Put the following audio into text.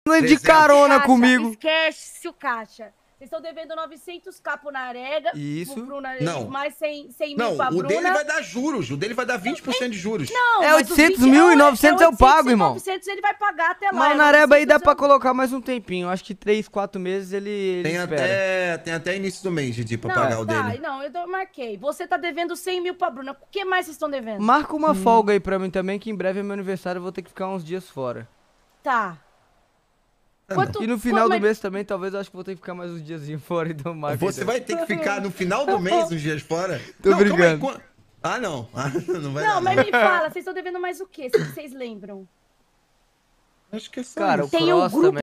de carona Caixa, comigo. Esquece o caixa. Vocês estão devendo 900k pro Narega. Isso. Pro Bruna, Não. mais 100 mil Não, pra o Bruna. dele vai dar juros. O dele vai dar 20% de juros. Não, É mas 800 os 20 mil e 900 eu 800 pago, e irmão. 900 ele vai pagar até lá. Mas é na Areba aí dá 900 pra eu- colocar mais um tempinho. Acho que 3, 4 meses ele espera. Tem até início do mês, Didi, pra Não, pagar o tá, dele. não, eu marquei. Você tá devendo 100 mil pra Bruna. O que mais vocês estão devendo? Marca uma folga aí pra mim também, que em breve é meu aniversário, eu vou ter que ficar uns dias fora. Tá. E no final do mês também, talvez eu acho que vou ter que ficar mais uns diazinhos fora, então marca. Você vai ter que ficar no final do mês, uns dias fora? Tô Não, calma aí, brincando. Ah, não. Ah, não vai Não, dar, mas me fala, vocês estão devendo mais o quê? Se vocês lembram? Acho que é só Cara, isso. o Tem um Cross grupo também.